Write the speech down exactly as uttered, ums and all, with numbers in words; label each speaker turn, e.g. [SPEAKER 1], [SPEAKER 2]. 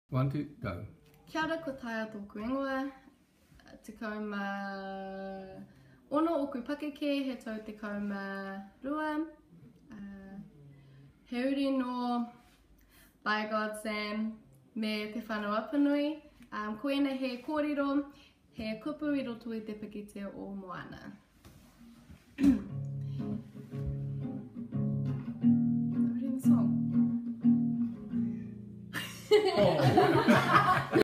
[SPEAKER 1] One, two, go.
[SPEAKER 2] Kia ora ko taia tōku ingoa, te kauma ono oku pakeke, he tau te kauma rua. Uh, he uri no By God Sam me te whanau apanui. Um, koena he kōrero, he kupu i roto i te pakete o Moana. Are we doing the song?
[SPEAKER 1] Oh.